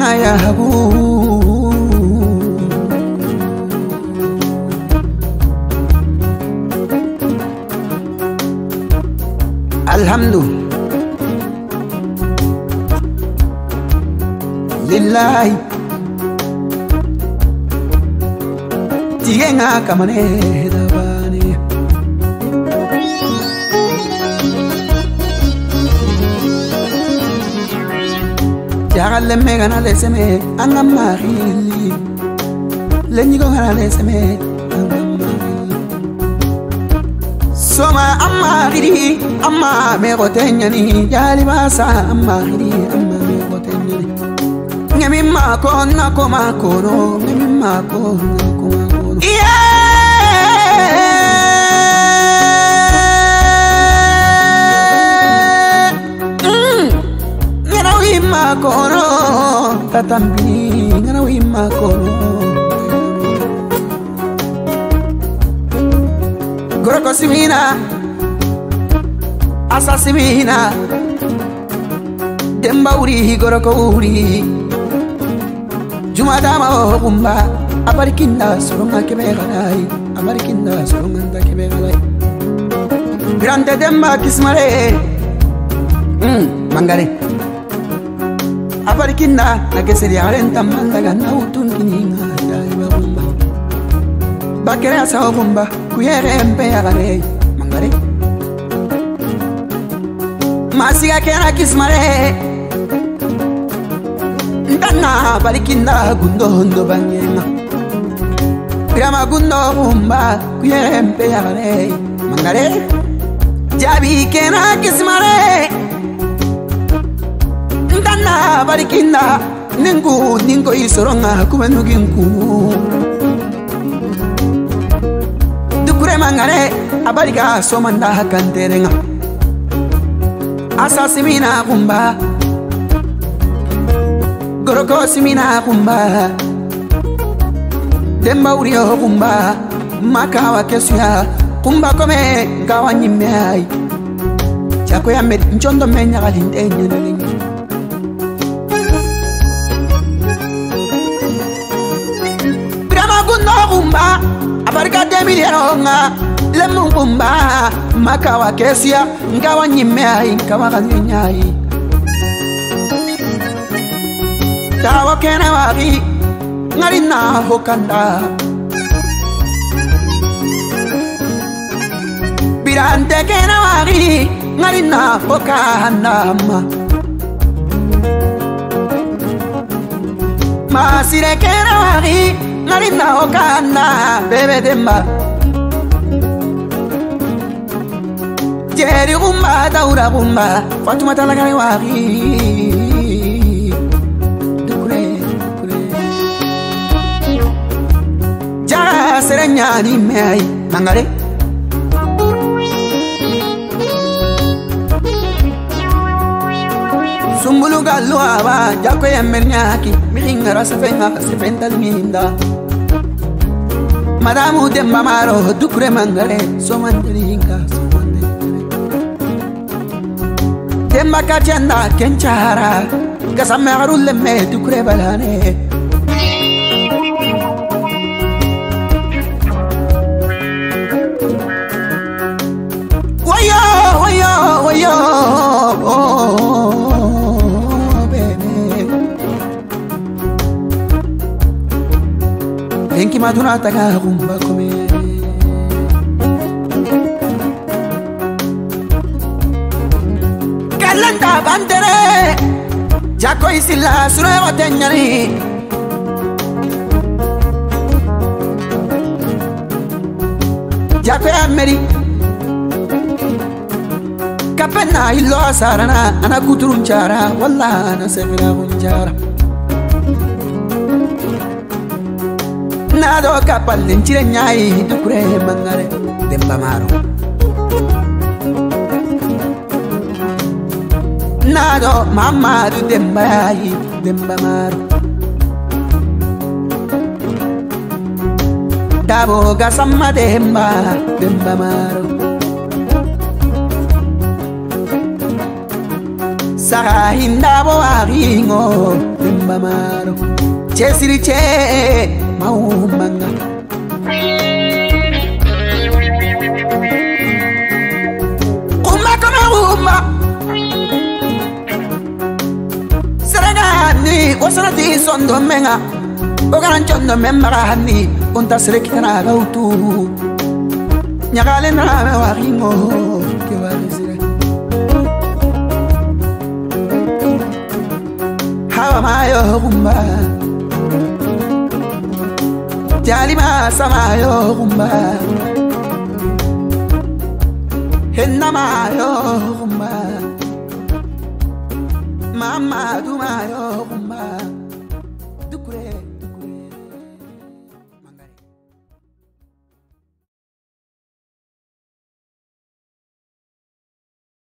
ya habu alhamdulillah tigenga kamane dabani jagalle megana leseme angamari lenyigo ngana leseme angamari soma amari amma me gotenyani jali basa amari amma me gotenyani ngemi makona koma kono ngemi makona koma kono ngena wima kono tatambi ngena wima kono goroko simina asa simina demba uri goroko uri Juma dama o kumba abarikinda soronga kebegalai abarikinda soronga kebegalai grande demba kismare mangare abarikinda nageseri arenta mandaga na utunkininga daiba kumba bakere asa o kumba kuyere empe agare mangare masiga kena kismare Ndana balikinda gundo hondo bangema Grama gundo umba kuyempe yare Mangare Jabi kena kismare Ndana balikinda Ningo isoronga kubenuginku Dukure mangare abalika somanda kanterenga Asasimina kumba Goroko simina kumba Demba urio kumba Makawa kesuya Kumba kome kawa nyimei Chako ya med nchondo menya kalinde nyenelengi Brama gundo kumba Abarika demiliaronga Lemu kumba Makawa kesuya Kawa nyimei Kawa kanyanyai Tawa kena wari Ngarina hokanda Birante kena wari Ngarina hokanda Masire kena wari Ngarina hokanda Bebe demba Jeri gumba daura gumba Fatuma talagare wari Serenya ni mei mangare Sumbulu galu aba jako yemernyaki mingara sefenta minda Madamu demba maro dukure mangare somandringa Demba kachanda kenchara kasamaru lemme dukure balane Wayo, baby. Enki maduna taga rumba come. Kalanta bandere, jako isila sura watenyani. Jako ameri. Kapena ilo sarana ana kuturunchara walla ana semina bunjara Nado kapal lenchire nyai dukure mangare demba maro Nado mama du demba yi demba maro Dabo gasamma demba maro Sara hindabo aringo Mbamaro Chesiri che Maumanga Kuma kama uma Serengani Wasanati sondo menga Ogaranchondo membarani Unta serekitana gautu Nyagale na waringo Kewalizire Hawa mayo rumba Jalima samayo rumba Henna mayo rumba Mama du mayo rumba